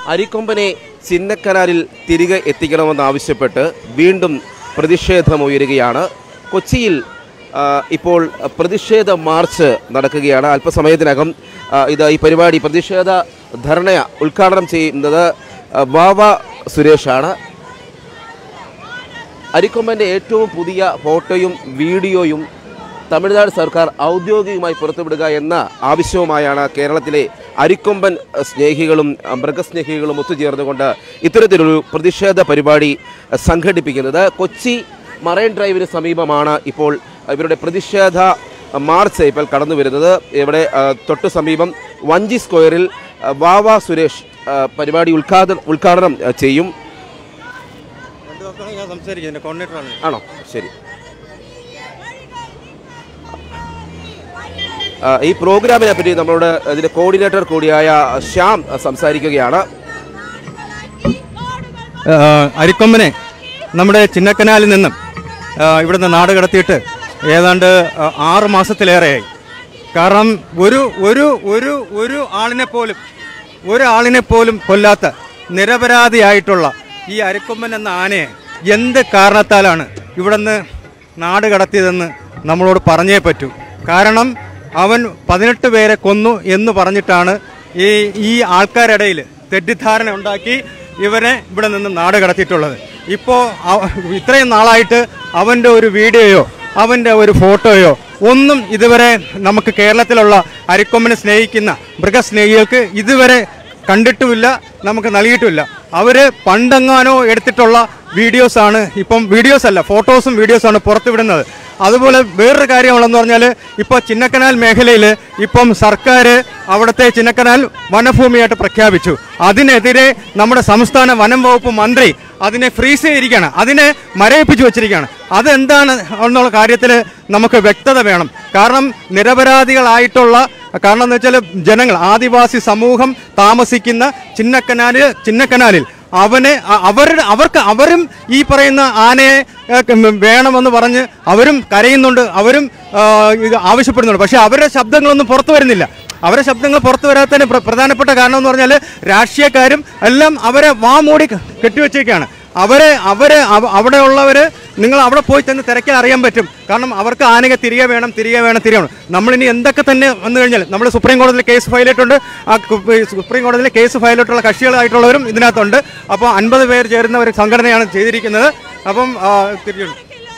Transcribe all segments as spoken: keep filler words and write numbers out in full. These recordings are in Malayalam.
അരിക്കൊമ്പനെ ചിന്നക്കനാലിൽ തിരികെ എത്തിക്കണമെന്നാവശ്യപ്പെട്ട് വീണ്ടും പ്രതിഷേധമുയരുകയാണ്. കൊച്ചിയിൽ ഇപ്പോൾ പ്രതിഷേധ മാർച്ച് നടക്കുകയാണ്. അല്പസമയത്തിനകം ഇത് ഈ പരിപാടി പ്രതിഷേധ ധർണ ഉദ്ഘാടനം ചെയ്യുന്നത് വാവ സുരേഷാണ്. അരിക്കൊമ്പൻ്റെ ഏറ്റവും പുതിയ ഫോട്ടോയും വീഡിയോയും തമിഴ്നാട് സർക്കാർ ഔദ്യോഗികമായി പുറത്തുവിടുക എന്ന ആവശ്യവുമായാണ് കേരളത്തിലെ അരിക്കൊമ്പൻ സ്നേഹികളും മൃഗസ്നേഹികളും ഒത്തുചേർന്നുകൊണ്ട് ഇത്തരത്തിലൊരു പ്രതിഷേധ പരിപാടി സംഘടിപ്പിക്കുന്നത്. കൊച്ചി മറൈൻ ഡ്രൈവിന് സമീപമാണ് ഇപ്പോൾ ഇവരുടെ പ്രതിഷേധ മാർച്ച് ഇപ്പോൾ കടന്നു വരുന്നത്. ഇവിടെ തൊട്ട് സമീപം വഞ്ചി സ്ക്വയറിൽ വാവ സുരേഷ് പരിപാടി ഉദ്ഘാടനം ഉദ്ഘാടനം ചെയ്യും. ആണോ? ശരി. ഈ പ്രോഗ്രാമിനെ പറ്റി നമ്മളോട് ഇതിന്റെ കോർഡിനേറ്റർ കൂടിയായ ശ്യാം സംസാരിക്കുകയാണ്. അരിക്കൊമ്പനെ നമ്മുടെ ചിന്നക്കനാലിൽ നിന്നും ഇവിടുന്ന് നാട് കടത്തിയിട്ട് ഏതാണ്ട് ആറ് മാസത്തിലേറെയായി. കാരണം ഒരു ഒരു ഒരു ഒരു ആളിനെ പോലും ഒരാളിനെ പോലും കൊല്ലാത്ത നിരപരാധിയായിട്ടുള്ള ഈ അരിക്കൊമ്പൻ എന്ന ആനയെ എന്ത് കാരണത്താലാണ് ഇവിടുന്ന് നാട് കടത്തിയതെന്ന് നമ്മളോട് പറഞ്ഞേ പറ്റൂ. കാരണം അവൻ പതിനെട്ട് പേരെ കൊന്നു എന്ന് പറഞ്ഞിട്ടാണ് ഈ ഈ ആൾക്കാരിടയിൽ തെറ്റിദ്ധാരണ ഉണ്ടാക്കി ഇവരെ ഇവിടെ നിന്ന് നാട് കടത്തിയിട്ടുള്ളത്. ഇപ്പോൾ ഇത്രയും നാളായിട്ട് അവൻ്റെ ഒരു വീഡിയോയോ അവൻ്റെ ഒരു ഫോട്ടോയോ ഒന്നും ഇതുവരെ നമുക്ക് കേരളത്തിലുള്ള അരിക്കൊമ്പനെ സ്നേഹിക്കുന്ന മൃഗസ്നേഹികൾക്ക് ഇതുവരെ കണ്ടിട്ടുമില്ല, നമുക്ക് നൽകിയിട്ടുമില്ല. അവർ പണ്ടെങ്ങാനോ എടുത്തിട്ടുള്ള വീഡിയോസാണ് ഇപ്പം, വീഡിയോസ് അല്ല ഫോട്ടോസും വീഡിയോസാണ് പുറത്തുവിടുന്നത്. അതുപോലെ വേറൊരു കാര്യമുള്ളതെന്ന് പറഞ്ഞാൽ ഇപ്പോൾ ചിന്നക്കനാൽ മേഖലയിൽ ഇപ്പം സർക്കാർ അവിടുത്തെ ചിന്നക്കനാൽ വനഭൂമിയായിട്ട് പ്രഖ്യാപിച്ചു. അതിനെതിരെ നമ്മുടെ സംസ്ഥാന വനം വകുപ്പ് മന്ത്രി അതിനെ ഫ്രീസ് ചെയ്തിരിക്കുകയാണ്, അതിനെ മരവിപ്പിച്ചു വച്ചിരിക്കുകയാണ്. അതെന്താണ് എന്നുള്ള കാര്യത്തിൽ നമുക്ക് വ്യക്തത വേണം. കാരണം നിരപരാധികളായിട്ടുള്ള, കാരണം എന്ന് വെച്ചാൽ ജനങ്ങൾ, ആദിവാസി സമൂഹം താമസിക്കുന്ന ചിന്നക്കനാലിൽ ചിന്നക്കനാലിൽ അവനെ അവരുടെ അവർക്ക് അവരും ഈ പറയുന്ന ആനയെ വേണമെന്ന് പറഞ്ഞ് അവരും കരയുന്നുണ്ട്, അവരും ഇത് ആവശ്യപ്പെടുന്നുണ്ട്. പക്ഷേ അവരുടെ ശബ്ദങ്ങളൊന്നും പുറത്തു വരുന്നില്ല. അവരുടെ ശബ്ദങ്ങൾ പുറത്തു വരാത്തതിന് പ്രധാനപ്പെട്ട കാരണം എന്ന് പറഞ്ഞാൽ രാഷ്ട്രീയക്കാരും എല്ലാം അവരെ വാമൂടി കെട്ടിവെച്ചേക്കാണ്. അവരെ അവരെ അവിടെയുള്ളവർ നിങ്ങൾ അവിടെ പോയി തന്നെ തിരക്കാൻ അറിയാൻ പറ്റും. കാരണം അവർക്ക് ആനയെ തിരികെ വേണം തിരികെ വേണം തിരികെ വേണം. നമ്മളിനി എന്തൊക്കെ തന്നെ വന്നു കഴിഞ്ഞാൽ നമ്മൾ സുപ്രീം കോടതിയിൽ കേസ് ഫയലിട്ടുണ്ട്. ആ സുപ്രീം കോടതിയിൽ കേസ് ഫയലിട്ടുള്ള കക്ഷികളായിട്ടുള്ളവരും ഇതിനകത്തുണ്ട്. അപ്പോൾ അൻപത് പേർ ചേരുന്ന ഒരു സംഘടനയാണ് ചെയ്തിരിക്കുന്നത്. അപ്പം തിരികെ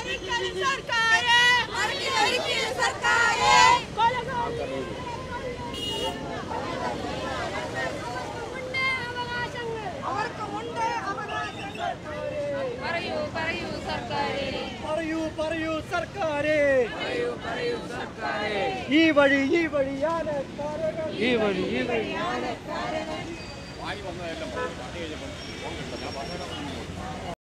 ഈ വഴി ഈ വഴി ഈ വഴി ഈ വഴി